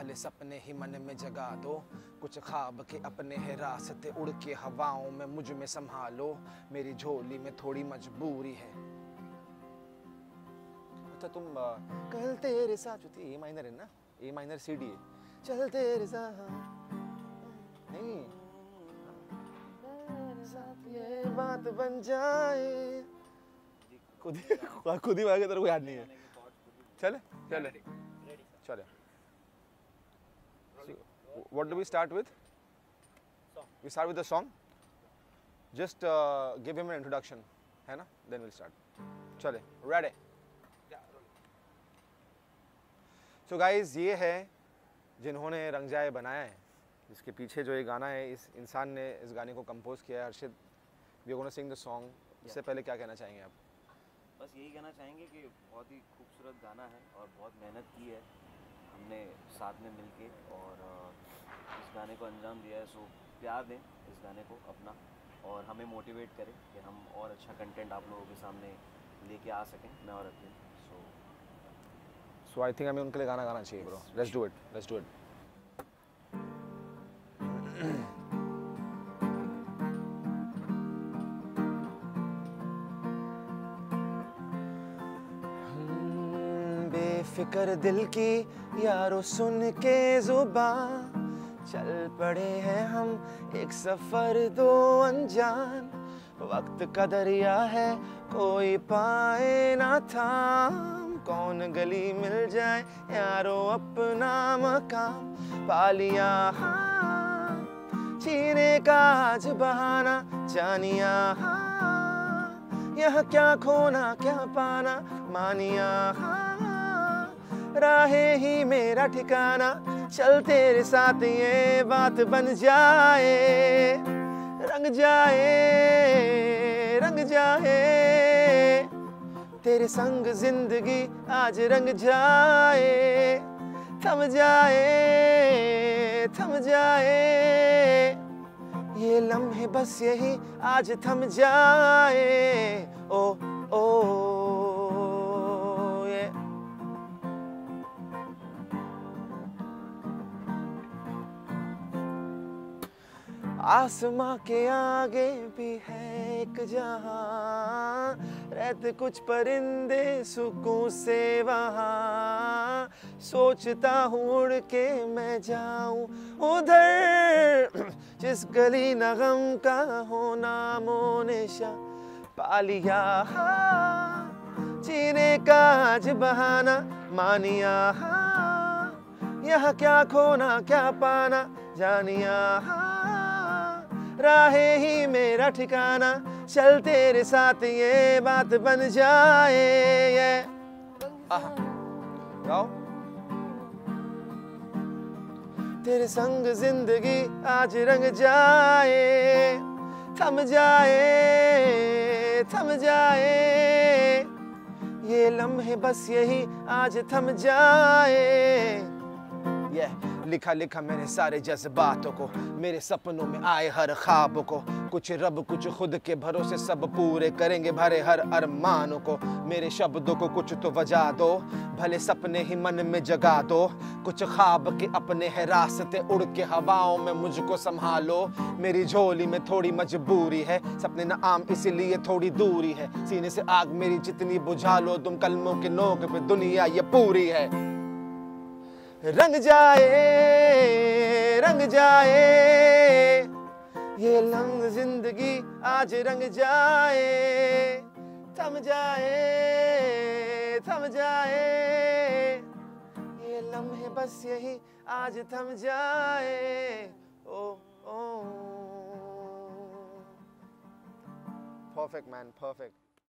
भले सपने ही मन में जगा दो, कुछ ख्वाब के अपने है रास्ते उड़ के हवाओं में मुझ में संभालो, मेरी झोली में थोड़ी मजबूरी है। अच्छा तुम कल तेरे साथ जो थी, ए माइनर है ना, ए माइनर सी डी है, चल तेरे साथ नहीं ये बात बन जाए, खुद ही वागे तेरे को याद नहीं है। चले चले चले। What do we start with? We start with the song. Just give him an introduction, है ना? Then we'll start. चले, ready? So guys, ये है जिन्होंने रंगजाए बनाया है, जिसके पीछे जो ये गाना है, इस इंसान ने इस गाने को कंपोज किया है, हर्षित। We are going to sing the song. इससे पहले क्या कहना चाहेंगे आप? बस यही कहना चाहेंगे कि बहुत ही खूबसूरत गाना है और बहुत मेहनत की है हमने साथ में मिलके और इस गाने को अंजाम दिया है। सो प्यार दें इस गाने को अपना और हमें मोटिवेट करें कि हम और अच्छा कंटेंट आप लोगों के सामने लेके आ सकें, मैं और अद्वैन। सो आई थिंक हमें उनके लिए गाना गाना चाहिए bro. Let's do it, let's do it. बेफिक्र दिल की यारो सुन के जुबान, चल पड़े हैं हम एक सफर दो अनजान, वक्त का दरिया है कोई पाए ना थाम, कौन गली मिल जाए यारो अपना मकाम, पा लिया हाँ जीने का आज बहाना, जानिया हाँ यह क्या खोना क्या पाना, मानिया हाँ राहें ही मेरा ठिकाना, चल तेरे साथ ये बात बन जाए, रंग जाए रंग जाए, तेरे संग जिंदगी आज रंग जाए, थम जाए थम जाए, ये लम्हे बस यही आज थम जाए, ओ ओ ये। आसमां के आगे भी है एक जहां, रहते कुछ परिंदे सुकून से वहां, सोचता हूँ उड़ के मैं जाऊं उधर, जिस गली न गम का हो नामो निशा, पा लिया हाँ जीने का आज बहाना, मानिया हाँ यह क्या खोना क्या पाना, जानिया हाँ राहें ही मेरा ठिकाना, चल तेरे साथ ये बात बन जाए, ये गाओ। तेरे संग जिंदगी आज रंग जाए, थम जाए थम जाए, ये लम्हे बस यही आज थम जाए। लिखा लिखा मैंने सारे जज्बातों को, मेरे सपनों में आए हर ख्वाब को, कुछ रब कुछ खुद के भरोसे सब पूरे करेंगे भरे हर अरमानों को, मेरे शब्दों को कुछ तो वजह दो, भले सपने ही मन में जगा दो, कुछ ख्वाब के अपने है रास्ते उड़ के हवाओं में मुझको संभालो, मेरी झोली में थोड़ी मजबूरी है, सपने न आम इसीलिए थोड़ी दूरी है, सीने से आग मेरी जितनी बुझा लो तुम, कलमों के नोक पे दुनिया ये पूरी है, रंग जाए ये लम्ह जिंदगी आज रंग जाए, थम जाए ये लम्हे बस यही आज थम जाए, ओ ओ। Perfect man, perfect.